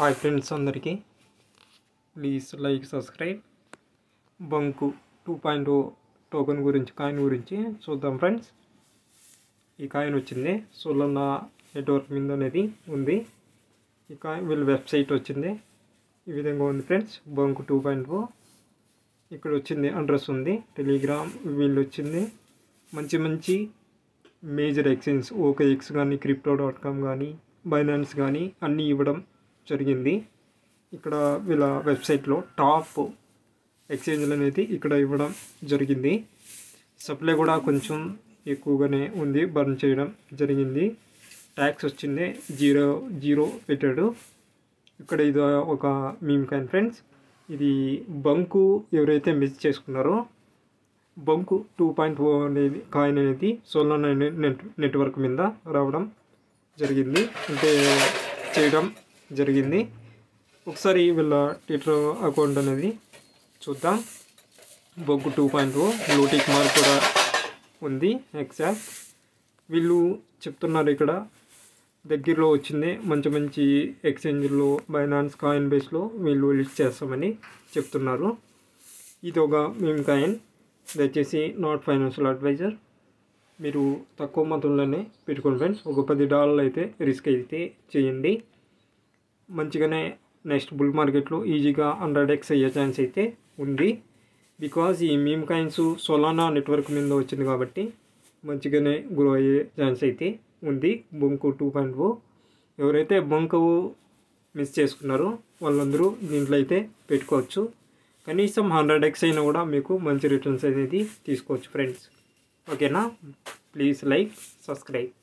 Hi friends అందరికీ please like subscribe Bonk 2.0 token గురించి coin గురించి చూద్దాం ఫ్రెండ్స్. ఈ కాయిన్ వచ్చింది సోలానా నెట్వర్క్ మీద అనేది ఉంది. ఈ కాయిన్ వీళ్ళ వెబ్సైట్ వచ్చింది ఈ విధంగా ఉంది ఫ్రెండ్స్. బంకు 2.0 ఇక్కడ వచ్చింది, అడ్రస్ ఉంది, టెలిగ్రామ్ వీళ్ళు వచ్చింది. మంచి మేజర్ ఎక్స్చేంజ్ OKX కానీ crypto.com కానీ బైనాన్స్ కానీ అన్నీ ఇవ్వడం జరిగింది. ఇక్కడ వీళ్ళ వెబ్సైట్లో టాప్ ఎక్స్చేంజ్లు అనేది ఇక్కడ ఇవ్వడం జరిగింది. సప్లై కూడా కొంచెం ఎక్కువగానే ఉంది, బర్న్ చేయడం జరిగింది. ట్యాక్స్ వచ్చింది జీరో పెట్టాడు. ఇక్కడ ఇది ఒక మీమ్ కాయిన్ ఫ్రెండ్స్. ఇది బంకు ఎవరైతే మిస్ చేసుకున్నారో బంకు 2.0 అనేది కాయిన్ అనేది సోలానా నెట్వర్క్ మీద రావడం జరిగింది, అంటే చేయడం జరిగింది. ఒకసారి వీళ్ళ ట్విట్టర్ అకౌంట్ అనేది చూద్దాం. బంకు 2.0 బ్లూటిక్ మార్క్ కూడా ఉంది. ఎగ్జాక్ట్ వీళ్ళు చెప్తున్నారు ఇక్కడ దగ్గరలో వచ్చింది. మంచి ఎక్స్చేంజ్లో బైనాన్స్ కాయిన్ బేస్లో వీళ్ళు లిస్ట్ చేస్తామని చెప్తున్నారు. ఇది ఒక మీమ్ కాయిన్. దయచేసి నాట్ ఫైనాన్షియల్ అడ్వైజర్. మీరు తక్కువ మొత్తంలోనే పెట్టుకోండి ఫ్రెండ్స్. ఒక $10 అయితే రిస్క్ అయితే చేయండి. మంచిగానే నెక్స్ట్ బుల్ మార్కెట్లో ఈజీగా 100x అయ్యే ఛాన్స్ అయితే ఉంది. బికాజ్ ఈ మీమ్ కాయిన్స్ సోలానా నెట్వర్క్ మీద వచ్చింది కాబట్టి మంచిగానే గ్రో అయ్యే ఛాన్స్ అయితే ఉంది. బంకు 2.0 ఎవరైతే బంకు మిస్ చేసుకున్నారో వాళ్ళందరూ దీంట్లో అయితే పెట్టుకోవచ్చు. కనీసం 100x అయినా కూడా మీకు మంచి రిటర్న్స్ అనేది తీసుకోవచ్చు ఫ్రెండ్స్. ఓకేనా? Please like subscribe.